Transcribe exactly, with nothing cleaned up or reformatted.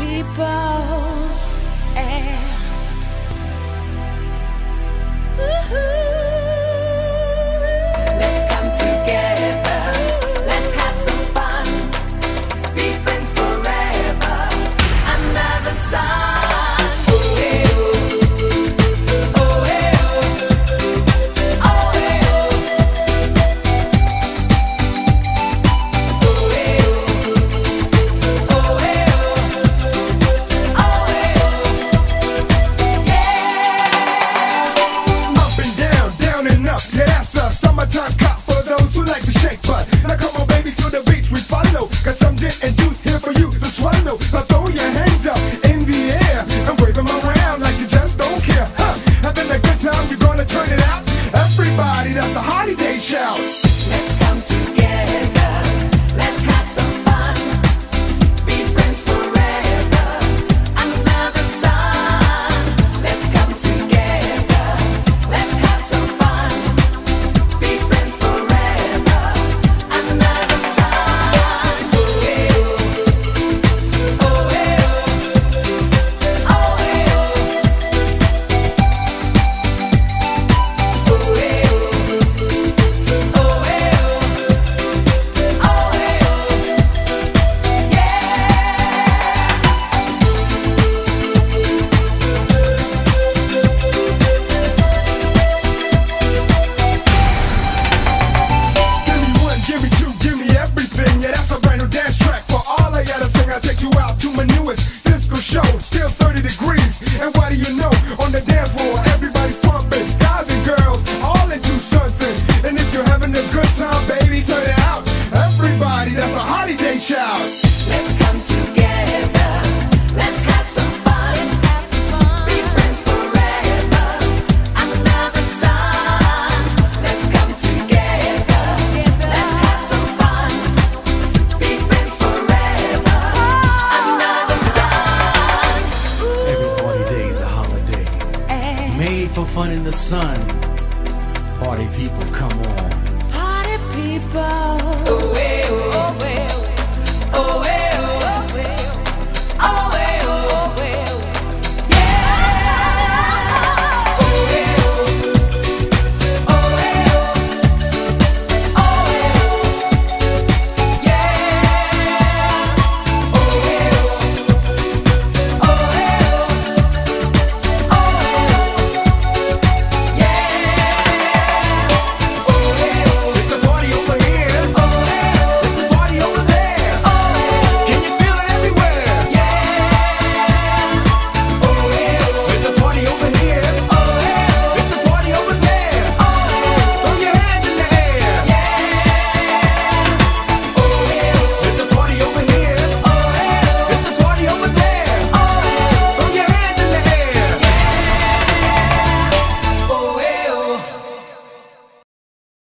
people. And let's come together. Let's have some fun. Be friends forever. Another sun. Oh, hey, oh. Oh, hey, oh. Oh, hey, oh. Oh, hey, oh. Oh, hey, oh. Oh, hey, oh. Yeah. Up and down, down and up. Yeah, that's a summertime cop for those who like to shake butt. Now come on, baby, to the beach we follow. Got some gin and juice here for you to swallow. Now throw your hands up in the air and wave them around like you just don't care. Huh? Having a good time, you're gonna turn it out. Everybody, that's a holiday shout. Let's come together. Let's have some fun. Be friends forever. Another sun. Let's come together. Let's have some fun. Be friends forever. Another sun. Oh, hey, oh. Oh, hey, oh. Oh, hey, oh. Oh, hey, oh. Oh, hey, oh. Oh, hey, oh. Yeah. Give me one, give me two, give me everything. Yeah, that's a brand new dance track for all I gotta sing. I'll take you out to my newest disco show. Still thirty degrees, and what do you know? On the dance floor, everybody's pumping. Guys and girls, all into something. And if you're having a good time, baby, turn it out. Everybody, that's a holiday shout. Let's come together. Let's have some fun. Be friends forever. Another sun. Let's come together. Let's have some fun. Be friends forever. Another sun. Every party day's a holiday, made for fun in the sun. Party people, come on. Party people. Oh, hey, oh, hey,